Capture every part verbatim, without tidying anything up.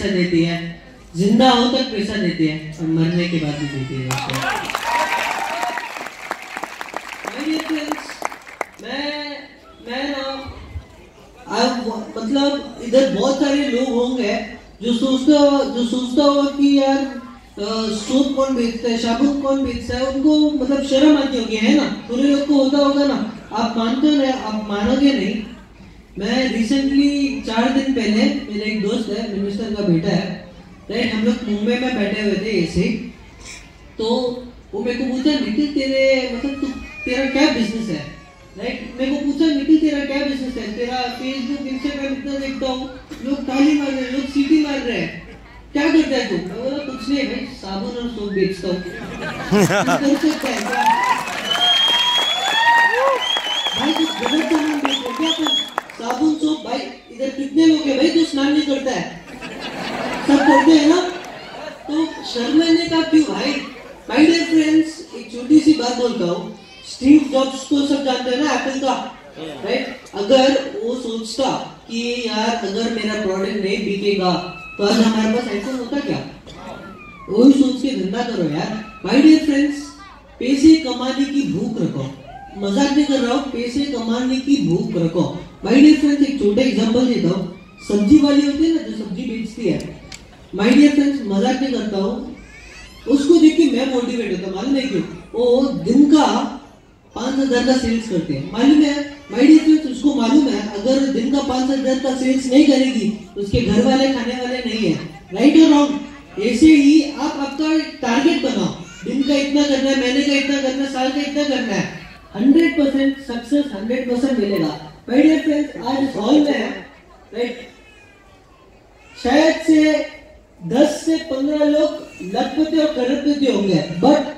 पैसा देती है, जिंदा हो तक पैसा देती है और मरने के बाद भी देती है। मैं मैं ना मतलब इधर बहुत सारे लोग होंगे जो सोचता जो सोचता होगा कि यार सोप कौन बेचता है, साबुन कौन बेचता है, उनको मतलब शर्म आती होगी, है ना? पूरे लोग को होता होगा ना। आप मानते हो ना, आप मानोगे नहीं। मैं रिसेंटली चार दिन पहले, मेरा एक दोस्त है, मिनिस्टर का बेटा है, राइट, हम लोग मुंबई में बैठे हुए थे ऐसे, तो वो मेरे को पूछा, निखिल तेरे मतलब तू तेरा क्या बिजनेस है, राइट? मेरे को पूछा, निखिल तेरा क्या बिजनेस है? तेरा फेसबुक इंस्टाग्राम इतना देखता हूँ, लोग ताली मार रहे हैं, लोग सीटी मार रहे हैं, क्या करता है तू? मैं बोला कुछ नहीं भाई, साबुन और सोप बेचता हूँ। कर सकता है क्या भाई? कुछ गलत सामान बेच रहे क्या तुम? साबुन सोप भाई, इधर कितने लोग हैं भाई जो स्नान नहीं करता है? सब करते हैं ना, तो शर्माने का क्यों भाई? माय डियर फ्रेंड्स, एक छोटी सी बात बोलता हूँ। स्टीव जॉब्स को सब जानते हैं ना, एप्पल का, राइट? अगर वो सोचता कि यार अगर मेरा प्रोडक्ट नहीं बिकेगा तो आज हमारे पास आईफोन होता क्या? वही सोच के धंधा करो यार। माय डियर फ्रेंड्स, पैसे कमाने की भूख रखो, मजाक नहीं कर रहा हूँ, पैसे कमाने की भूख रखो। माय डियर फ्रेंड्स, एक छोटा एग्जांपल देता हूँ। सब्जी वाली होती है ना जो सब्जी बेचती है, माय डियर फ्रेंड्स, मजाक नहीं करता हूँ, उसको देख के मैं मोटिवेट होता हूँ। मालूम है क्यों? वो दिन का पांच हजार का सेल्स करते हैं, मालूम है? माय डियर फ्रेंड्स, उसको मालूम है अगर दिन का पांच हजार का सेल्स नहीं करेगी तो उसके घर वाले खाने वाले नहीं है, राइट और रॉन्ग? ऐसे ही आप आपका टारगेट बनाओ, दिन का इतना करना है, महीने का इतना करना है, साल का इतना करना है, hundred percent success hundred percent मिलेगा। माय डियर फ्रेंड्स, आज इस हॉल में, राइट, शायद से दस से पंद्रह लोग लखपति और करोड़पति होंगे, बट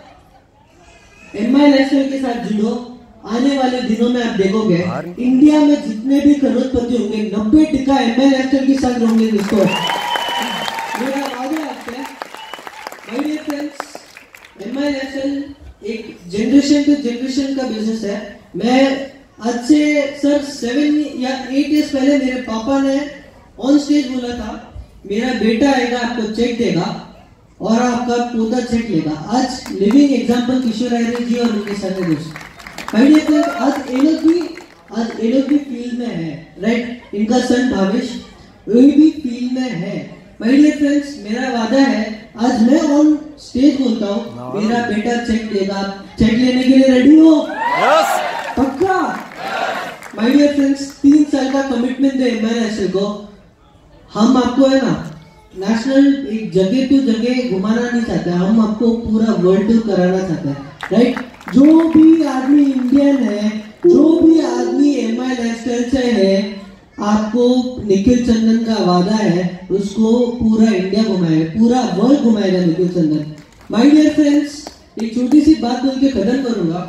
एम आई नेशनल के साथ जुड़ो, आने वाले दिनों में आप देखोगे इंडिया में जितने भी करोड़पति होंगे नब्बे टका एम आई नेशनल के साथ होंगे। दोस्तों, मेरा वादा आपसे, my dear friends, M I national एक जनरेशन टू जनरेशन का बिजनेस है। मैं आज से सर सेवन या एट इयर्स पहले मेरे पापा ने ऑन स्टेज बोला था, मेरा बेटा आएगा आपको चेक देगा और आपका पोता चेक लेगा। आज लिविंग एग्जांपल किशोर आयरे जी और उनके सारे दोस्त, भाई देखो, आज ये लोग भी आज ये लोग भी फील्ड में है, राइट? इनका सन भावेश वही भी फील्ड में है। माय डियर फ्रेंड्स, मेरा वादा है, आज मैं ऑन स्टेज बोलता हूँ, मेरा बेटा चेक देगा। चेक लेने के लिए रेडी हो? यस, पक्का? माय डियर फ्रेंड्स, तीन साल का कमिटमेंट है एम आई नेशनल को। हम आपको है ना नेशनल एक जगह टू जगह घुमाना नहीं चाहते, हम आपको पूरा वर्ल्ड टूर कराना चाहते हैं, राइट? जो भी आदमी इंडियन है, जो भी आदमी एम आई नेशनल से है, आपको निखिल चंदन का वादा है उसको पूरा इंडिया घुमाएगा, पूरा वर्ल्ड घुमाएगा Nikhil Chandan. My dear friends, एक छोटी सी बात बोल के खत्म करूंगा।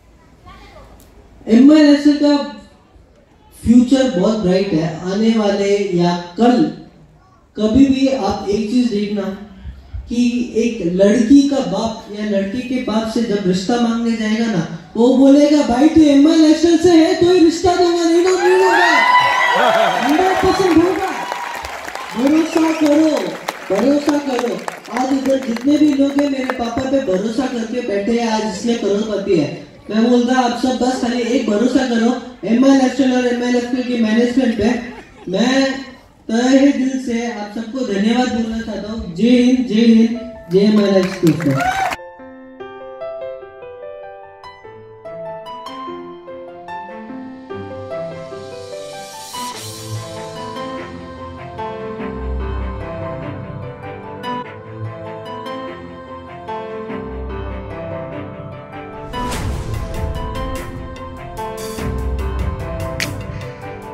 एम आई नेशनल का फ्यूचर बहुत ब्राइट है। आने वाले या कल कभी भी आप एक चीज देखना कि एक लड़की का बाप या लड़की के बाप से जब रिश्ता मांगने जाएगा ना, वो बोलेगा भाई तू एम आई नेशनल से है तो ही रिश्ता दूंगा, नहीं तो नहीं होगा, हंड्रेड परसेंट होगा। भरोसा करो, भरोसा करो। आज इधर जितने भी लोग हैं मेरे पापा पे भरोसा करके बैठे हैं, आज इसलिए करोड़पति है। मैं बोलता आप सब बस खाली एक भरोसा करो, एम आई नेशनल और एम आई नेशनल की मैनेजमेंट पे। मैं तहे दिल से आप सबको धन्यवाद बोलना चाहता हूँ। जय हिंद, जय हिंद, जय एम आई नेशनल।